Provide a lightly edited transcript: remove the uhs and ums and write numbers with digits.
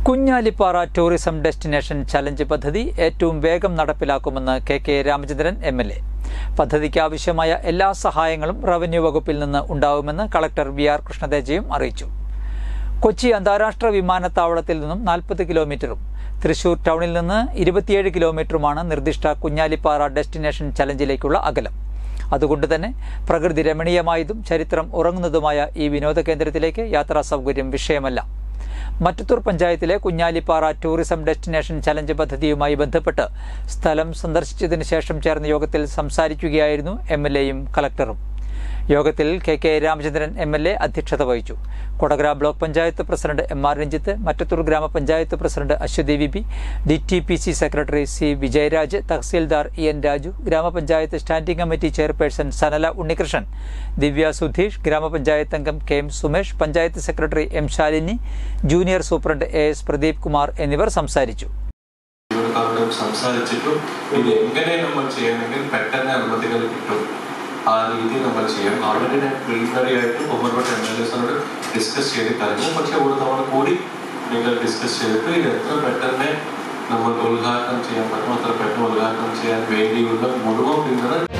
Kunjalippara tourism destination challenge പദ്ധതി ഏറ്റവും വേഗം നടപ്പിലാക്കുമെന്ന് കെ രാമചന്ദ്രൻ എം.എൽ.എ. പദ്ധതിക്ക് ആവശ്യമായ എല്ലാ സഹായങ്ങളും റവന്യൂ വകുപ്പിൽ നിന്ന് ഉണ്ടാവുമെന്ന് കളക്ടർ വി.ആർ. കൃഷ്ണതേജയും അറിയിച്ചു. കൊച്ചി അന്താരാഷ്ട്ര വിമാനത്താവളത്തിൽ നിന്നും 40 കിലോമീറ്ററും തൃശൂർ ടൗണിൽ നിന്ന് 27 കിലോമീറ്ററുമാണ് നിർദ്ദിഷ്ട കുഞ്ഞാലിപ്പാറ ഡെസ്റ്റിനേഷൻ ചലഞ്ചിലേക്കുള്ള അകലം. അതുകൊണ്ട് തന്നെ പ്രകൃതി രമണീയമായതും ചരിത്രം ഉറങ്ങുന്നതുമായ ഈ വിനോദ കേന്ദ്രത്തിലേക്ക് യാത്രാ സൗകര്യം വിഷയമല്ല. മറ്റത്തൂർ പഞ്ചായത്തിലെ കുഞ്ഞാലിപ്പാറ ടൂറിസം ഡെസ്റ്റിനേഷൻ ചലഞ്ച് പദ്ധതിയുമായി ബന്ധപ്പെട്ട് സ്ഥലം സന്ദർശിച്ചതിന് ശേഷം ചേർന്ന യോഗത്തിൽ സംസാരിക്കുകയായിരുന്നു എം.എൽ.എയും കളക്ടറും. യോഗത്തിൽ കെ രാമചന്ദ്രൻ എം.എൽ.എ. അധ്യക്ഷത വഹിച്ചു. Kodakara block panchayat president M R. Ranjith, Mattathur ഗ്രാമപഞ്ചായത്ത് president Aswathy V P, DTPC secretary C. Vijayaraj, tahsildar E.N. Raju, ഗ്രാമപഞ്ചായത്ത് standing committee chairperson Sanala Unnikrishnan, Divya Sudheesh, ഗ്രാമപഞ്ചായത്ത് അംഗം K.M. Sumesh, panchayat secretary M. Shalini, junior superintendent A.S. Pradeep Kumar എന്നിവർ സംസാരിച്ചു. ആ രീതിയിൽ നമ്മൾ ചെയ്യാം. ഓൾറെഡി ഞാൻ പ്രിലിമിനറി ആയിട്ട് ബഹുമാനപ്പെട്ട MLAs-നോട് ഡിസ്കസ് ചെയ്ത് കഴിഞ്ഞു. പക്ഷേ ഒരു തവണ കൂടി നിങ്ങൾ ഡിസ്കസ് ചെയ്തിട്ട് ഇത് എത്ര പെട്ടെന്ന് നമുക്ക് ഉദ്ഘാടനം ചെയ്യാൻ പറ്റുമോ അത്ര പെട്ടെന്ന് ഉദ്ഘാടനം ചെയ്യാൻ വേണ്ടിയുള്ള മുഴുവൻ പിന്തുണ